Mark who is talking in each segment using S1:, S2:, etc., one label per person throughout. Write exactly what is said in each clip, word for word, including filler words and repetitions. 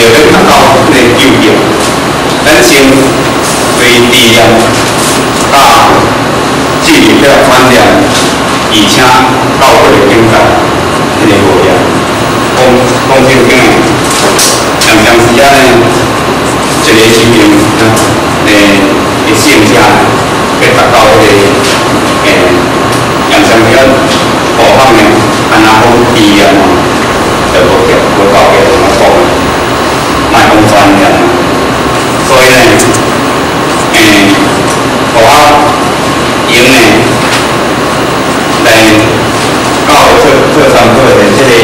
S1: 着要达到迄个救赎，咱先对力量甲进入遐观念，而且教会的境界，迄个无量。讲讲正经诶，上长时间呢，一个修行诶诶圣者要达到迄个诶上长时间模仿诶，安那讲低啊，就无够无够嘅同我讲，莫讲专业。所以呢，诶，互我用呢来教做做参考的即个。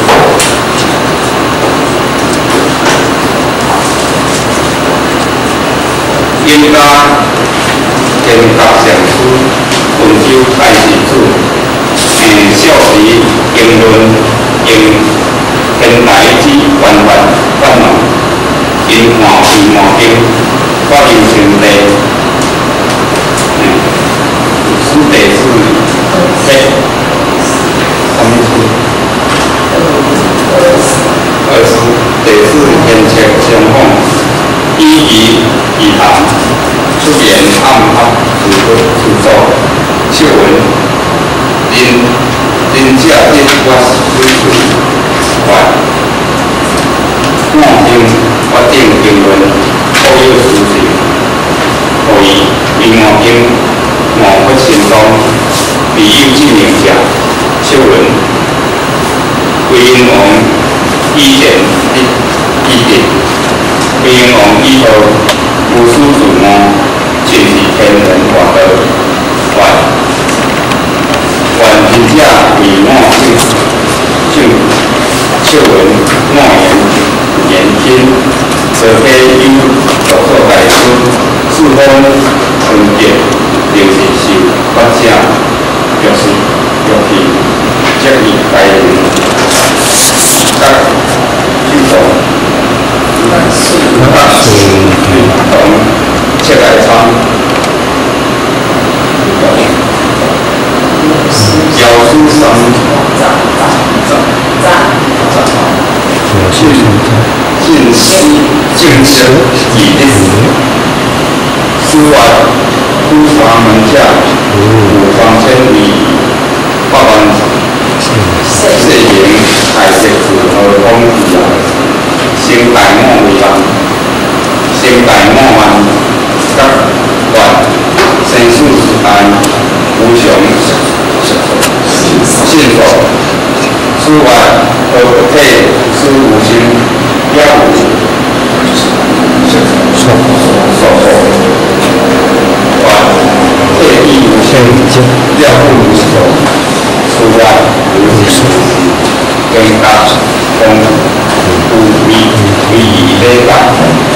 S1: 应家见甲上师温州大施主，诶，少时言论用天台之圆满圆满，因换皮换经，我人生地，嗯，师弟师妹，什么师？二师弟师言切相仿，依仪以谈。出言暗合自自作，笑文因因者因我水水还，我应我定评论所有事情，可以另外经莫不心中，理有之名者，笑文归因王以前的意定，归因王以后无师自我。尽是天人法道，还还真正为我正正笑文我言言听，则非有所作大师，四方分别，就是受法者，若是若是则以大人甲举动，甲是同。切来参，教书三进进师进师以立，书外书法门下五方千里，八万四言海石子和风起来，先大莫为人，先大莫慢。甲愿生死之安，无常信佛，此外何不体思无心，也无所所愿体亦无心，也不如所，此外如是更加公无为为以类感。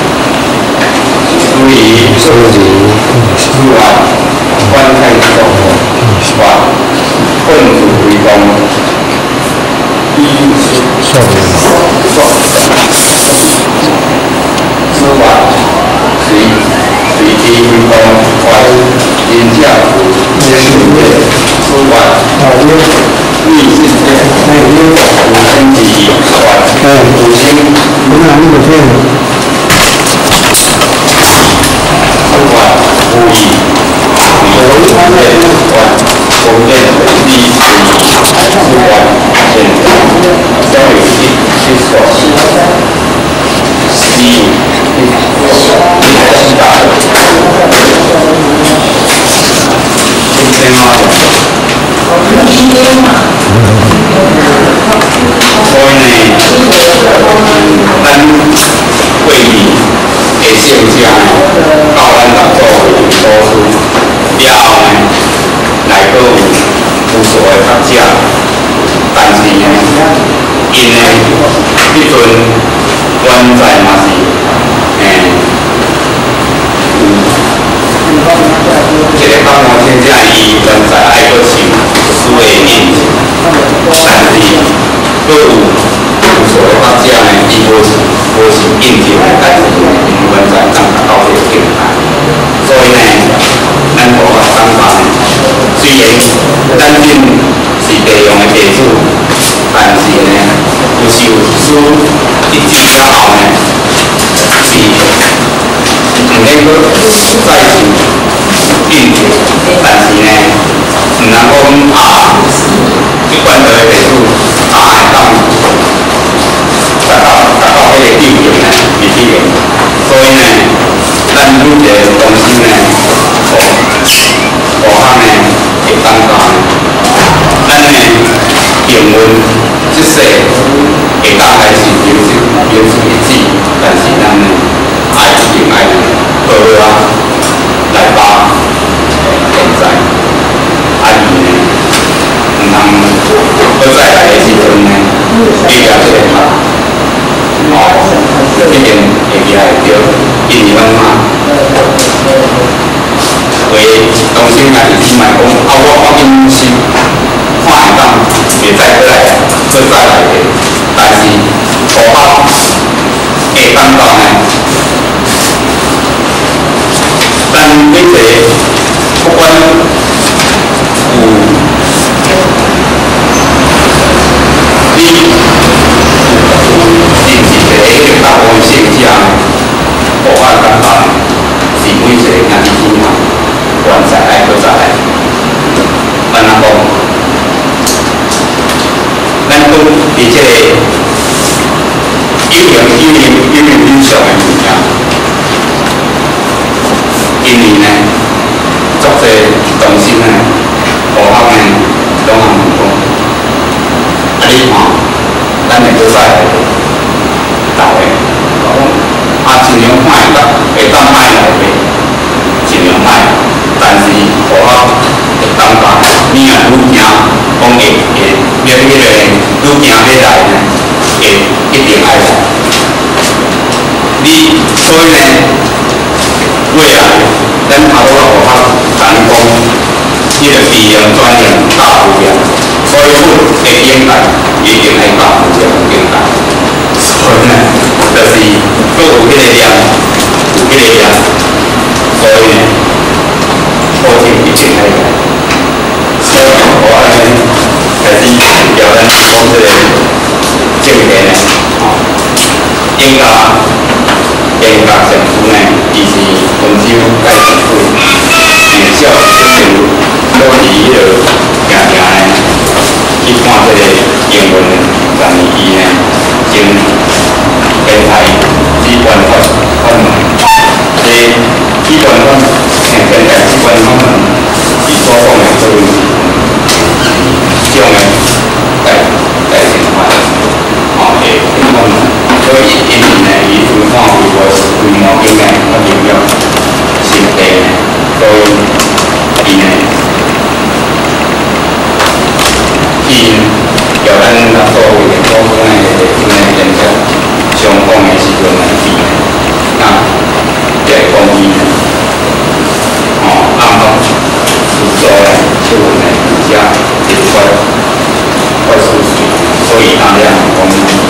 S1: 所以，所以，此外，观太重，外，混主为公，依是受受。此外，随随机为公，外因价主先对。此外，立信见，无生己外，无心，不拿那个骗。外无义，有一方面外公认第一之一，之外现将有一去所西，西西大的，今天吗？所以呢，咱会议。会圣者呢，到咱合作为读书了后呢，内阁有有数个学者，但是呢，因呢，迄阵原在嘛是，诶、有一个法官圣者伊原在爱阁受书的印证，但是阁有有数个学者呢，伊无是无是印证的代志。原在咱达到这个境界，所以呢，咱佛法讲法呢，虽然咱今是地用的弟子，但是呢，有时有书一句了后呢， 个再次应酬，但是呢，唔能讲啊，一般就会提出啊，会当达到达到迄个tiêu chuẩn呢，是这个。所以呢，咱愈一个中心呢，学学校呢，会当到咱呢英文即说会当还是表示表示一致，但是咱呢爱一定爱好好啊来把现在爱伊呢，唔通要再来的时阵呢，比较这个嘛，哦，一定会记来着，印尼文嘛。为中心也是只卖讲，啊我我因是看会当会再过来，再再来的，但是学校会当到呢，咱每个不管有你有是是一个迄个大部分成绩啊，学校当到是每一个兄弟姊妹。完再来，搁再来。咱阿讲，咱讲伫这个有名有名有名英雄的物件，因为呢，足侪中心呢，学校呢，拢通讲，啊你看，咱会搁再来，大个，啊尽量看会当会当歹来个，尽量歹。但是学校会当讲，你若愈行讲会会，要迄个愈行要来呢，会一定爱来。你所以呢，未来咱头拄个学校讲讲，迄个技能专业大有量，所以阮会应该一定爱大有量应该。所以呢，就是佫有迄个量，有迄个量，所以呢。好听一定来，所以我安尼开始调咱讲这个正题呢，哦，应该应该政府呢，伊是温州介政府，诶，小政府都是迄个行行呢去看这个英文，但是伊呢，经电台基本法法门，这基本法。现在基本上伊所讲的做问题，这种的代代情况，哦，会情况，所以因为呢，伊情况如果是规模应该较重要，身体呢，所以伊呢，伊叫咱来做为的做出来的这个现象，上讲的时阵呢，伊呢，那在讲伊呢。哦，暗方是做呢，新闻呢，比较也快快速水，所以大家讲，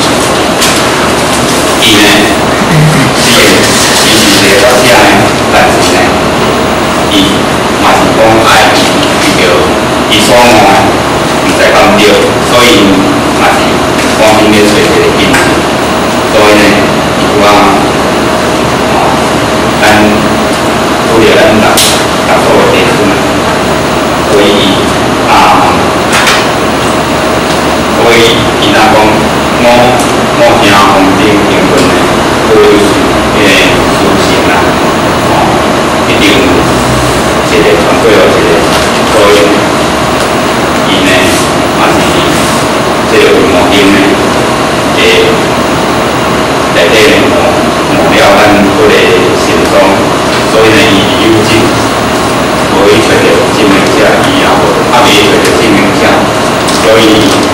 S1: 伊呢，是个，伊是一个到遮呢，但是呢，伊嘛是讲爱伊着伊所讲的，毋知讲对，所以嘛是光明咧找一个因，所以呢，伊讲，哦，咱除了咱人。打做的点数呢，所以啊，所以伊若讲我我听红顶评论呢，所以迄个事情啦，哦，一定一个团队有一个，所以伊呢嘛是这个规模顶呢，诶，内底呢目标咱做个成功，所以呢伊有进。无伊找到证明者，伊也无，啊未找到证明者，所以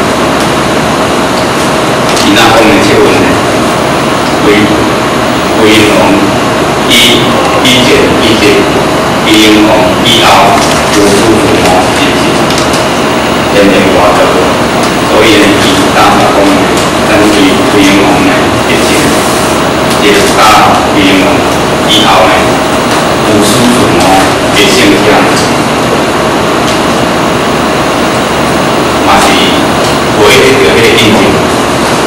S1: 伊那方面新闻呢，规规农以以前以前规农以后无数父母进行天天活动，所以呢，伊当下讲呢，咱规规农呢疫情，也加规农以后呢，无数父母。嘅现象，嘛是袂得到迄个印证，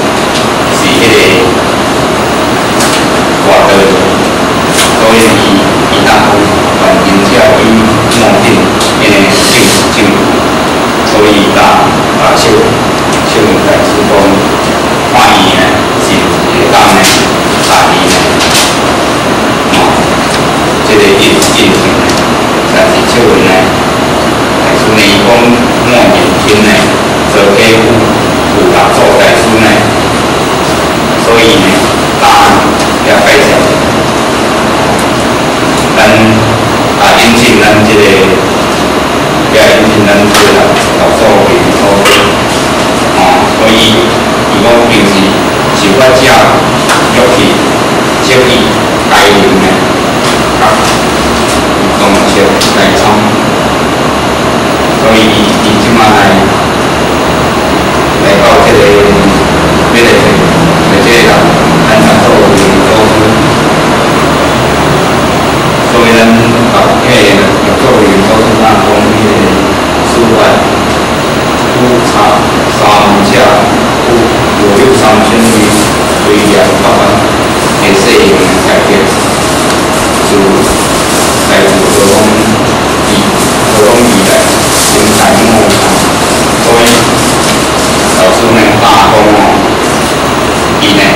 S1: 是迄个活动，所以伊个印印象呢，但是即阵呢，大师呢伊讲莫年轻呢，做客户有合作大师呢，所以呢，答案也介绍，咱啊引进咱即、这个，也引进咱即个合作的合作，哦，所以伊讲平时是我只约去接伊家人呢，甲同切来创，所以伊伊即马来来到即、这个要来来即个人，咱合作的组织，所以咱把迄个合作的组织那讲迄个书法、古茶、三者、古五六三千余为两百万的细用的材料，就来自河东以河东以来形材木材，所以老师呢大公哦，伊呢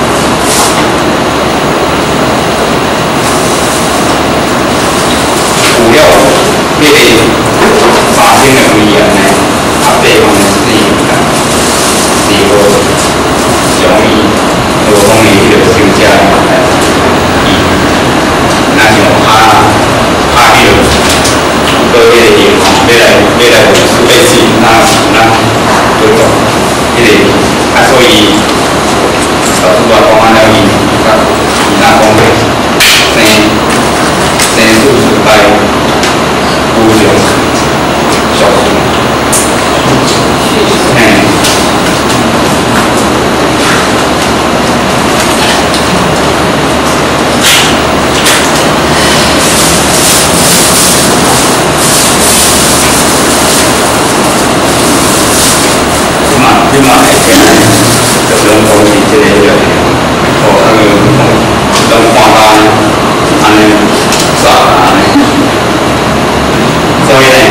S1: 除了迄个三千的威严呢，啊八方的适应感，是无容易河东的迄个休假来，伊若像拍拍迄个做迄个业吼，要来要来要是那那做做迄个，啊所以老师我讲了伊，甲伊那讲过，生生事失败，无常俗事，嘿。即马来听，就拢讲是即个迄个，哦，那个拢看到安尼啥安尼，所以呢，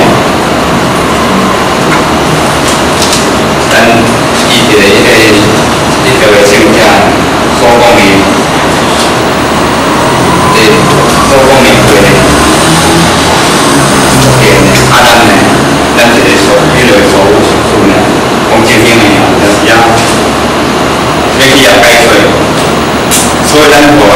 S1: 咱以一个迄个一条的性质所讲的，即所讲的话呢，对呢，啊咱呢，咱一个所迄个所有事数呢。讲正经的啊，就是啊，要去啊解决，所以咱无啊